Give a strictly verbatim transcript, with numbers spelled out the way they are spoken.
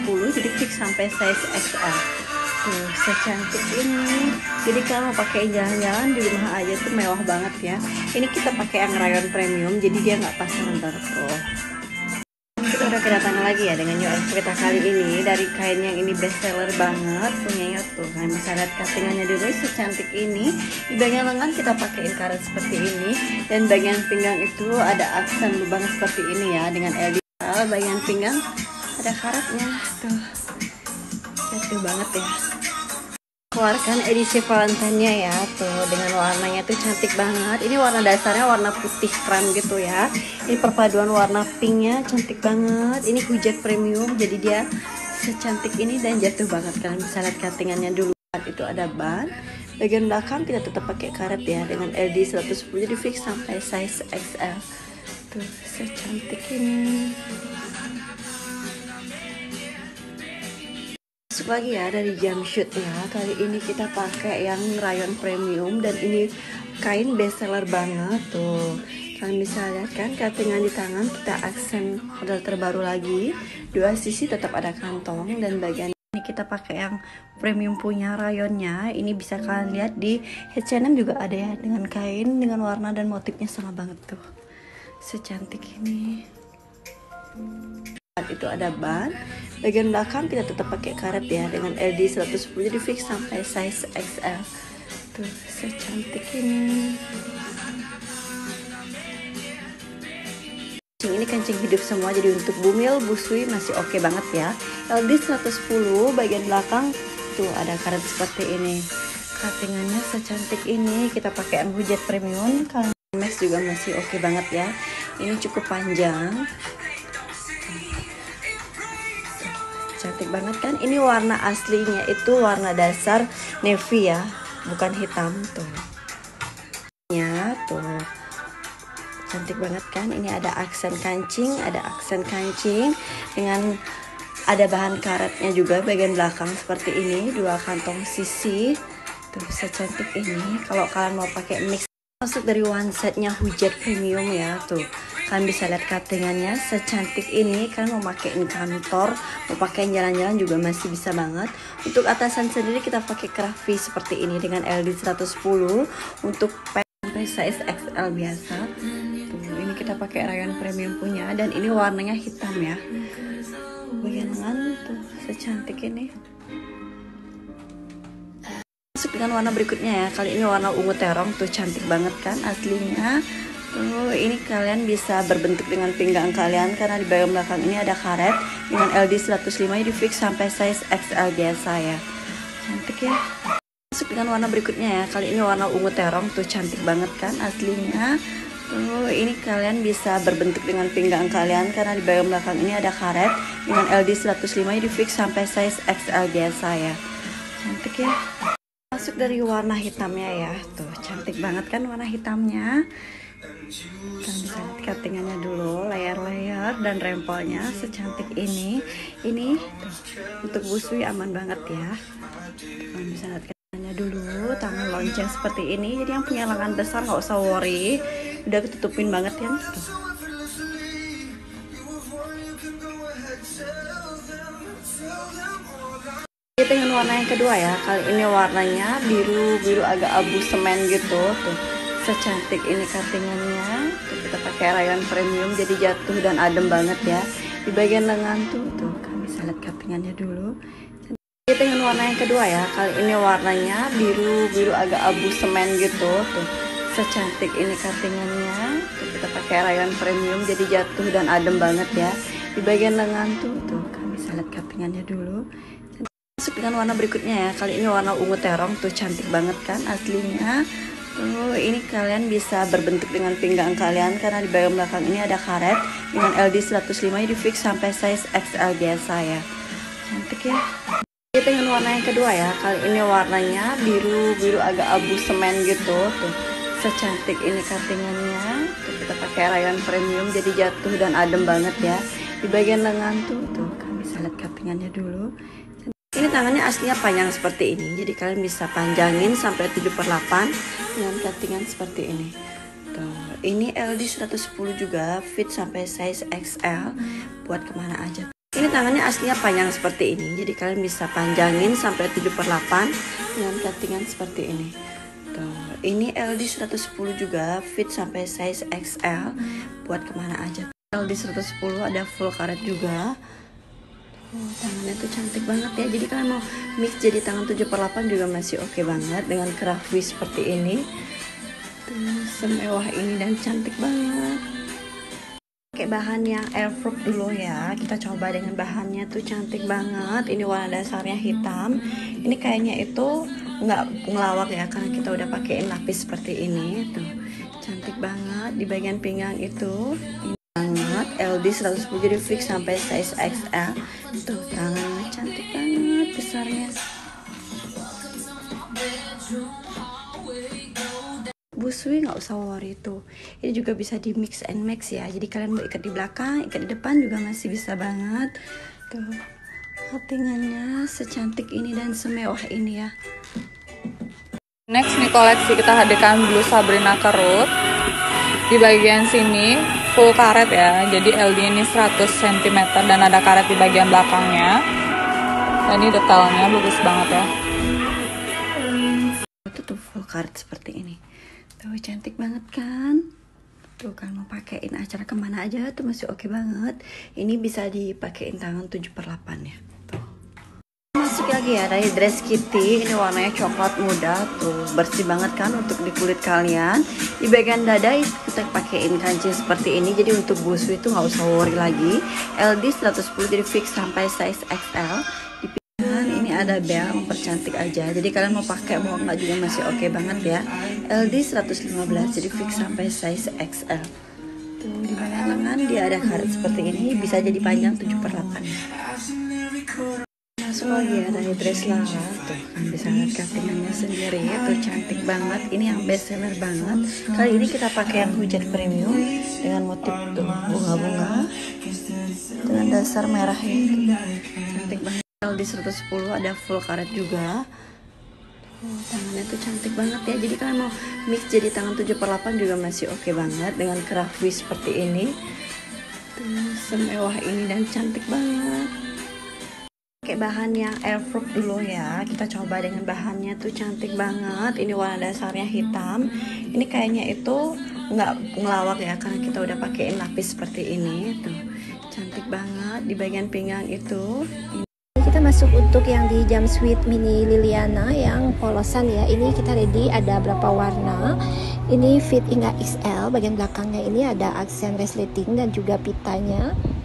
sepuluh jadi fix sampai size X L. Tuh, secantik ini. Jadi kalau pakai jalan-jalan di rumah aja tuh mewah banget ya. Ini kita pakai yang rayon premium, jadi dia nggak pasaran tuh. Kita udah kedatangan lagi ya dengan new outfit kita kali ini dari kain yang ini best seller banget punyanya tuh. Kalian bisa lihat cuttingannya dulu secantik ini. Di bagian lengan kita pakai karet seperti ini dan bagian pinggang itu ada aksen lubang seperti ini ya dengan L D. Bagian pinggang ada karetnya tuh. Jatuh banget ya. Keluarkan edisi Valentine-nya ya tuh dengan warnanya tuh cantik banget. Ini warna dasarnya warna putih krem gitu ya. Ini perpaduan warna pinknya cantik banget. Ini hujat premium jadi dia secantik ini dan jatuh banget. Kalian bisa lihat cuttingannya dulu. Itu ada ban. Bagian belakang kita tetap pakai karet ya dengan L D seratus sepuluh jadi fix sampai size X L. Tuh secantik ini. Masuk lagi ya dari jumpsuit ya. Kali ini kita pakai yang rayon premium dan ini kain best seller banget tuh. Kalian bisa lihat kan cuttingan di tangan kita aksen model terbaru lagi. Dua sisi tetap ada kantong dan bagian ini kita pakai yang premium punya rayonnya. Ini bisa kalian lihat di H and M juga ada ya dengan kain dengan warna dan motifnya sama banget tuh. Secantik ini. Itu ada ban. Bagian belakang kita tetap pakai karet ya dengan L D seratus sepuluh jadi fix sampai size X L. Tuh secantik ini. Ini kancing hidup semua jadi untuk bumil, busui masih oke okay banget ya. L D seratus sepuluh bagian belakang tuh ada karet seperti ini. Cuttingannya secantik ini. Kita pakai yang hujat premium. Kalian Max juga masih oke okay banget ya. Ini cukup panjang. Cantik banget kan. Ini warna aslinya itu warna dasar navy ya, bukan hitam tuh ya tuh. Cantik banget kan. Ini ada aksen kancing, ada aksen kancing dengan ada bahan karetnya juga bagian belakang seperti ini, dua kantong sisi tuh secantik ini. Kalau kalian mau pakai mix masuk dari one setnya hujat premium ya tuh. Kalian bisa lihat cuttingannya secantik ini. Kalian mau pakein kantor, mau pakein jalan-jalan juga masih bisa banget. Untuk atasan sendiri kita pakai craft seperti ini dengan L D seratus sepuluh. Untuk sampai size X L biasa. Tuh, ini kita pakai rayon premium punya dan ini warnanya hitam ya. Bagian lengan tuh secantik ini. Masuk dengan warna berikutnya ya. Kali ini warna ungu terong tuh cantik banget kan aslinya. Tuh, ini kalian bisa berbentuk dengan pinggang kalian karena di bagian belakang ini ada karet dengan L D seratus lima jadi fix sampai size X L biasa ya. Cantik ya. Masuk dengan warna berikutnya ya. Kali ini warna ungu terong tuh cantik banget kan aslinya. Tuh, ini kalian bisa berbentuk dengan pinggang kalian karena di bagian belakang ini ada karet dengan L D seratus lima jadi fix sampai size X L biasa ya. Cantik ya. Masuk dari warna hitamnya ya. Tuh, cantik banget kan warna hitamnya. Kalian bisa lihat cuttingannya dulu, layer-layer dan rempelnya secantik ini. Ini tuh, untuk busui aman banget ya. Kalian bisa lihat cuttingannya dulu, tangan lonceng seperti ini. Jadi yang punya lengan besar nggak usah worry, udah ketutupin banget ya. Tuh. Kita dengan warna yang kedua ya. Kali ini warnanya biru biru agak abu semen gitu tuh. Secantik ini cuttingannya. Tuh, kita pakai rayon premium jadi jatuh dan adem banget ya. Di bagian lengan tuh tuh kalian bisa lihat cuttingannya dulu. Kita dengan warna yang kedua ya. Kali ini warnanya biru biru agak abu semen gitu tuh. Secantik ini cuttingannya. Tuh, kita pakai rayon premium jadi jatuh dan adem banget ya. Di bagian lengan tuh tuh kalian bisa lihat cuttingannya dulu. Masuk dengan warna berikutnya ya. Kali ini warna ungu terong tuh cantik banget kan aslinya. Tuh, ini kalian bisa berbentuk dengan pinggang kalian karena di bagian belakang ini ada karet dengan L D seratus lima jadi fix sampai size X L biasa ya. Cantik ya. Kita dengan warna yang kedua ya. Kali ini warnanya biru biru agak abu semen gitu tuh. Secantik ini cuttingannya. Tuh, kita pakai rayon premium jadi jatuh dan adem banget ya. Di bagian lengan tuh tuh kalian bisa lihat cuttingannya dulu. Ini tangannya aslinya panjang seperti ini, jadi kalian bisa panjangin sampai tujuh per delapan dengan cuttingan seperti ini. Tuh, ini L D seratus sepuluh juga, fit sampai size X L buat kemana aja. Ini tangannya aslinya panjang seperti ini, jadi kalian bisa panjangin sampai tujuh per delapan dengan cuttingan seperti ini. Tuh, ini L D seratus sepuluh juga, fit sampai size X L buat kemana aja. L D seratus sepuluh ada full karet juga. Oh, tangannya tuh cantik banget ya, jadi kalian mau mix jadi tangan tujuh per delapan juga masih oke okay banget dengan kerafwi seperti ini. Tuh, semewah ini dan cantik banget. Pakai bahan yang airproof dulu ya, kita coba dengan bahannya tuh cantik banget. Ini warna dasarnya hitam, ini kayaknya itu nggak ngelawak ya karena kita udah pakein lapis seperti ini. Tuh cantik banget di bagian pinggang itu, ini banget L D seratus sepuluh jadi fix sampai size X L. Tuh tangannya cantik banget besarnya. Busui nggak usah worry tuh, ini juga bisa di mix and match ya, jadi kalian mau ikat di belakang, ikat di depan juga masih bisa banget. Tuh cuttingannya secantik ini dan semewah ini ya. Next nih koleksi kita hadirkan blue Sabrina kerut. Di bagian sini full karet ya, jadi L D ini seratus sentimeter dan ada karet di bagian belakangnya. Dan ini detailnya bagus banget ya. Itu tuh full karet seperti ini. Tuh cantik banget kan. Tuh kan mau pakein acara kemana aja tuh masih oke okay banget. Ini bisa dipakein tangan tujuh per delapan ya. Tuh. Masuk lagi ya dari dress kitty. Ini warnanya coklat muda. Tuh bersih banget kan untuk di kulit kalian. Di bagian dada kita pakein kancing seperti ini. Jadi untuk busui itu nggak usah worry lagi. L D seratus sepuluh jadi fix sampai size X L. Ini ada bel mempercantik aja, jadi kalian mau pakai mau nggak juga masih oke okay banget ya. L D seratus lima belas jadi fix sampai size X L. Tuh di bagian lengan dia ada karet seperti ini, bisa jadi panjang tujuh per delapan. Masuk lagi ya dari dress Lara. Tuh kan bisa lihat cuttingannya sendiri ya, tuh cantik banget. Ini yang best seller banget. Kali ini kita pakai yang hujan premium dengan motif tuh bunga-bunga dengan dasar merah ini, cantik banget. L D seratus sepuluh ada full karet juga. Oh, tangannya tuh cantik banget ya, jadi kalian mau mix jadi tangan tujuh per delapan juga masih oke okay banget dengan kerafwi seperti ini. Tuh semewah ini dan cantik banget. Pakai bahan yang airproof dulu ya, kita coba dengan bahannya tuh cantik banget. Ini warna dasarnya hitam, ini kayaknya itu nggak ngelawak ya karena kita udah pakein lapis seperti ini. Tuh cantik banget di bagian pinggang itu. Kita masuk untuk yang di jumpsuit mini Liliana yang polosan ya. Ini kita ready ada berapa warna. Ini fit hingga X L. Bagian belakangnya ini ada aksen resleting dan juga pitanya.